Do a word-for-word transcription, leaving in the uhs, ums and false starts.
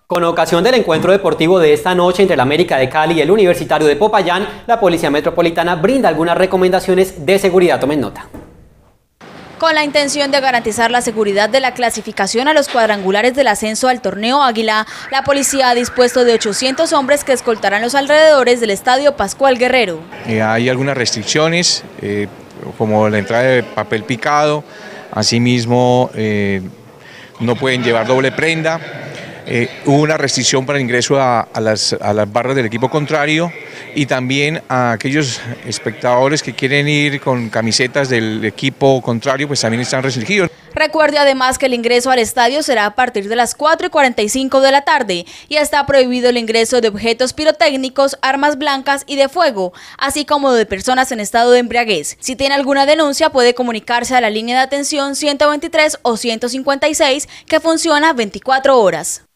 Con ocasión del encuentro deportivo de esta noche entre el América de Cali y el Universitario de Popayán, la Policía Metropolitana brinda algunas recomendaciones de seguridad. Tomen nota. Con la intención de garantizar la seguridad de la clasificación a los cuadrangulares del ascenso al torneo Águila, la policía ha dispuesto de ochocientos hombres que escoltarán los alrededores del estadio Pascual Guerrero. Eh, hay algunas restricciones, eh, como la entrada de papel picado, asimismo eh, no pueden llevar doble prenda. Eh, hubo una restricción para el ingreso a, a, las, a las barras del equipo contrario y también a aquellos espectadores que quieren ir con camisetas del equipo contrario, pues también están restringidos. Recuerde además que el ingreso al estadio será a partir de las cuatro y cuarenta y cinco de la tarde y está prohibido el ingreso de objetos pirotécnicos, armas blancas y de fuego, así como de personas en estado de embriaguez. Si tiene alguna denuncia puede comunicarse a la línea de atención ciento veintitrés o ciento cincuenta y seis que funciona veinticuatro horas.